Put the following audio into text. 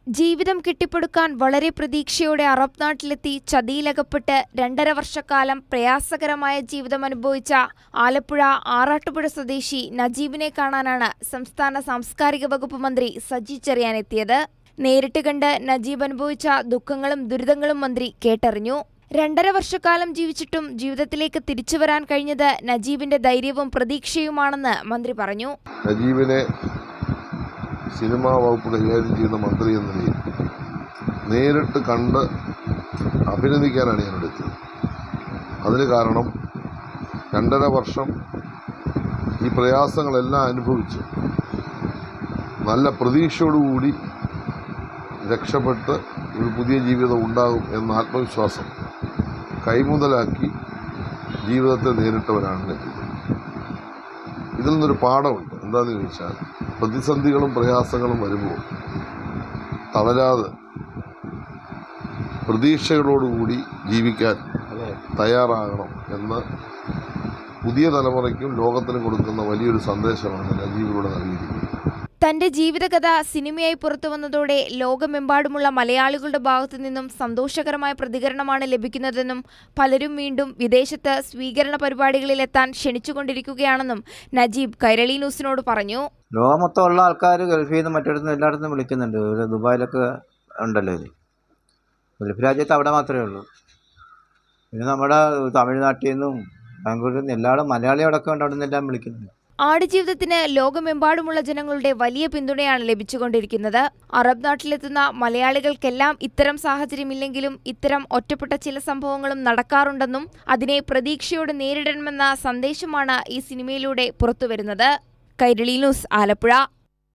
ജീവിതം കെട്ടിപ്പടുക്കാൻ വളരെ പ്രതീക്ഷയോടെ അറബ് നാട്ടിലെത്തി ചതിയിലകപ്പെട്ട് 2.5 വർഷക്കാലം പ്രയാസകരമായ ജീവിതം അനുഭവിച്ച ആലപ്പുഴ ആറാട്ടുപുഴ സ്വദേശി നജീബിനെ കാണാനാണ് സംസ്ഥാന സാംസ്കാരിക വകുപ്പ് മന്ത്രി സജി ചെറിയാൻ എത്തിയത്. നേരിട്ട് കണ്ട് നജീബ് അനുഭവിച്ച ദുഃഖങ്ങളും ദുരിതങ്ങളും മന്ത്രി കേട്ടറിഞ്ഞു. 2.5 വർഷക്കാലം ജീവിച്ചിട്ടും ജീവിതത്തിലേക്ക് തിരിച്ചുവരാൻ കഴിഞ്ഞത് നജീബിന്റെ ധൈര്യവും പ്രതീക്ഷയുമാണെന്ന് മന്ത്രി പറഞ്ഞു. നജീബിനെ സിനിമാ വകുപ്പ് കൈകാര്യം ചെയ്യുന്ന മന്ത്രി എന്ന നിലയിൽ നേരിട്ട് കണ്ട് അഭിനന്ദിക്കാനാണ് ഞാനിവിടെ എത്തിയത്. അതിന് കാരണം 2.5 വർഷം ഈ പ്രയാസങ്ങളെല്ലാം അനുഭവിച്ച് നല്ല പ്രതീക്ഷയോടുകൂടി രക്ഷപ്പെട്ട് ഒരു പുതിയ ജീവിതം ഉണ്ടാകും എന്ന ആത്മവിശ്വാസം കൈമുതലാക്കി ജീവിതത്തെ നേരിട്ടവരാണ് നജീബ്. ഇതിൽ നിന്നൊരു പാഠമുണ്ട്. എന്താണെന്ന് ചോദിച്ചാൽ, പ്രതിസന്ധികളും പ്രയാസങ്ങളും വരുമ്പോൾ തളരാതെ പ്രതീക്ഷകളോടുകൂടി ജീവിക്കാൻ തയ്യാറാകണം എന്ന് പുതിയ തലമുറയ്ക്കും ലോകത്തിനും കൊടുക്കുന്ന വലിയൊരു സന്ദേശമാണ് നജീബിലൂടെ നൽകിയിരിക്കുന്നത്. തന്റെ ജീവിതകഥ സിനിമയായി പുറത്തുവന്നതോടെ ലോകമെമ്പാടുമുള്ള മലയാളികളുടെ ഭാഗത്തു നിന്നും സന്തോഷകരമായ പ്രതികരണമാണ് ലഭിക്കുന്നതെന്നും പലരും വീണ്ടും വിദേശത്ത് സ്വീകരണ പരിപാടികളിലെത്താൻ ക്ഷണിച്ചുകൊണ്ടിരിക്കുകയാണെന്നും നജീബ് കൈരളി ന്യൂസിനോട് പറഞ്ഞു. ലോകമൊത്തമുള്ള ആൾക്കാർ ഗൾഫിൽ നിന്ന് മറ്റിടത്തുനിന്ന് എല്ലായിടത്തും വിളിക്കുന്നുണ്ട്. ദുബായിലൊക്കെ ഉണ്ടല്ലോ ഇത്. ഗൾഫ് രാജ്യത്ത് അവിടെ മാത്രമേ ഉള്ളൂ. പിന്നെ നമ്മുടെ തമിഴ്നാട്ടിൽ നിന്നും ബാംഗ്ലൂരിൽ നിന്നും എല്ലാവരും മലയാളി അടക്കം ഉണ്ട്, അവിടെ നിന്നെല്ലാം വിളിക്കുന്നുണ്ട്. ആടുജീവിതത്തിന് ലോകമെമ്പാടുമുള്ള ജനങ്ങളുടെ വലിയ പിന്തുണയാണ് ലഭിച്ചുകൊണ്ടിരിക്കുന്നത്. അറബ് നാട്ടിലെത്തുന്ന മലയാളികൾക്കെല്ലാം ഇത്തരം സാഹചര്യമില്ലെങ്കിലും ഇത്തരം ഒറ്റപ്പെട്ട ചില സംഭവങ്ങളും നടക്കാറുണ്ടെന്നും അതിനെ പ്രതീക്ഷയോടെ നേരിടണമെന്ന സന്ദേശമാണ് ഈ സിനിമയിലൂടെ പുറത്തുവരുന്നത്. കൈരളി ന്യൂസ്, ആലപ്പുഴ.